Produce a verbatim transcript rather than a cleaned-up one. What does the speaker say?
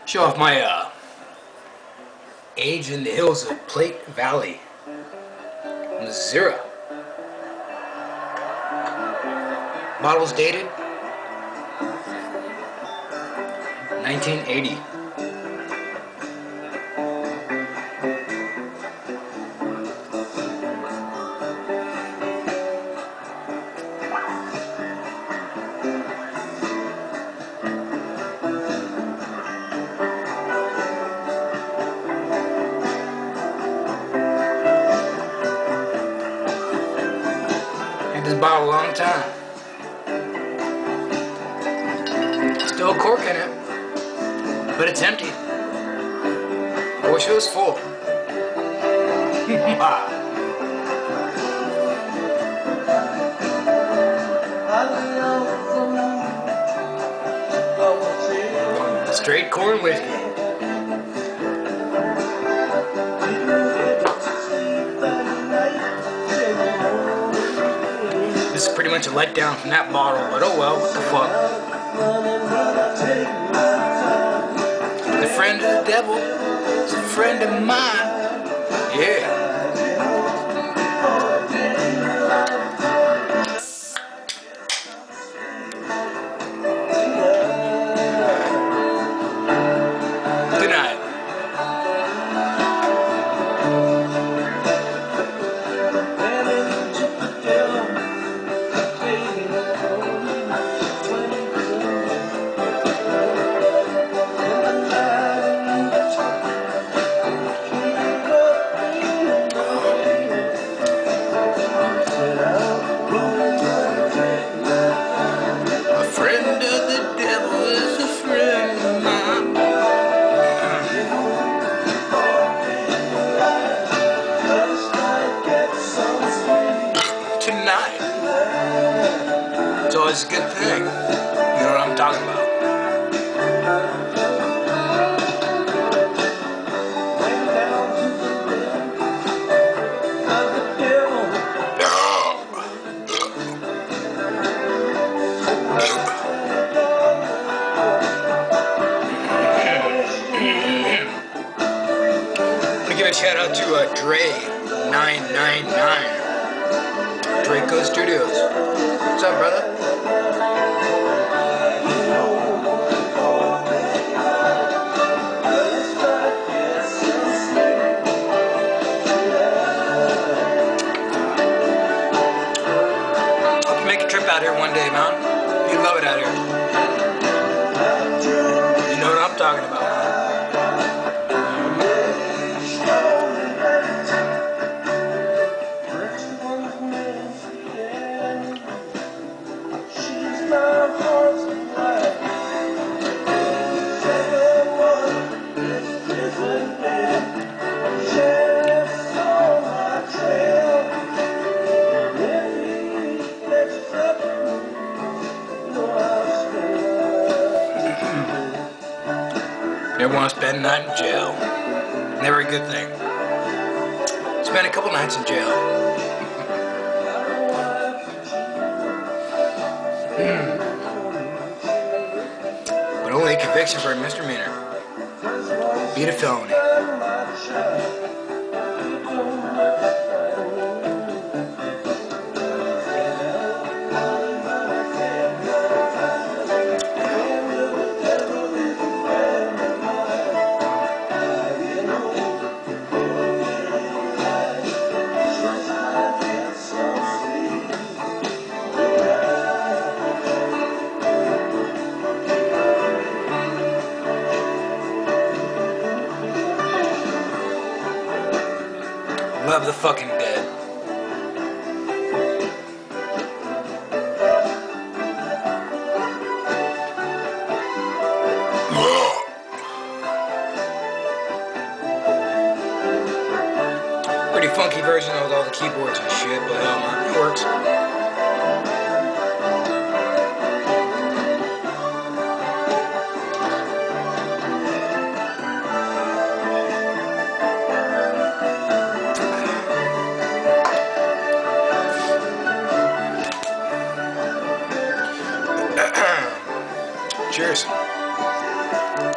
Show off my uh, age in the hills of Platte Valley, Missouri. Bottles dated nineteen eighty. Had this bottle a long time. Still a cork in it, but it's empty. I wish it was full. Straight corn whiskey. This is pretty much a letdown from that bottle, but oh well, what the fuck. The friend of the devil is a friend of mine. Yeah. Good night. Tonight. It's always a good thing. You know what I'm talking about. I'm gonna give a shout out to uh, Dre nine nine nine. Draco Studios. What's up, brother? Hope you make a trip out here one day, man. You love it out here. You know what I'm talking about. Never want to spend a night in jail. Never a good thing. Spend a couple nights in jail. mm. But only a conviction for a misdemeanor. Beat a felony. Love the fucking dead. Pretty funky version with all the keyboards and shit, but um, it works. Cheers.